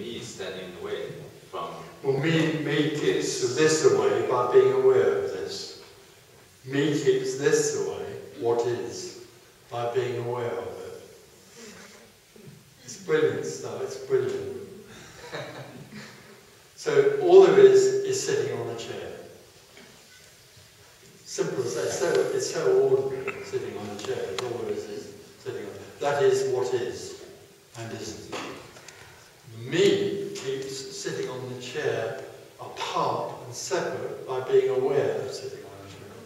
me standing in the way from... Well, me keeps this away by being aware of this. Me keeps this away, what is, by being aware of it. It's brilliant stuff, it's brilliant. So all there is sitting on a chair. Simple as that. It's so ordinary, sitting on a chair. All there is sitting on. That is what is and isn't. Me keeps sitting on the chair apart and separate by being aware of sitting on a chair.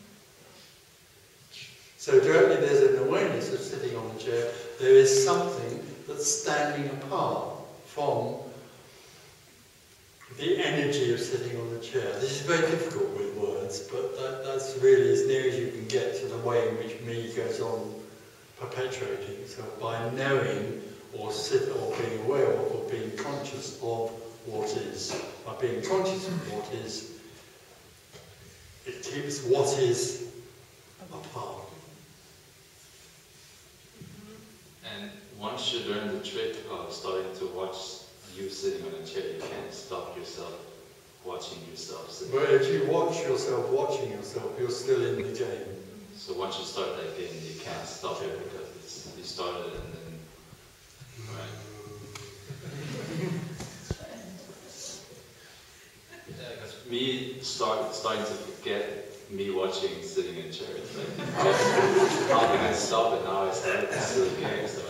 So directly there's an awareness of sitting on the chair. There is something that's standing apart from the energy of sitting on the chair. This is very difficult with words, but that's really as near as you can get to the way in which me goes on perpetuating. So by knowing or being aware of or being conscious of what is, by being conscious of what is, it keeps what is apart. And once you learn the trick of starting to watch you sitting on a chair, you can't stop yourself watching yourself sitting. But if you watch yourself watching yourself, you're still in the game. So once you start that game, you can't stop it because you started and then... Right. Yeah, because me starting to forget me watching sitting in chairs. Like, how can I stop it now? I started this silly game. So